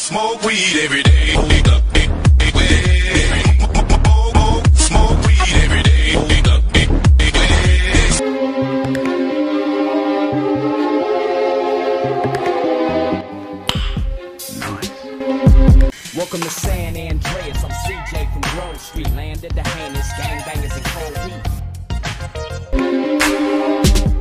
Smoke weed every day. Smoke weed every day. Welcome to San Andreas. I'm CJ from Grove Street. Landed the heinous gangbangers in cold heat.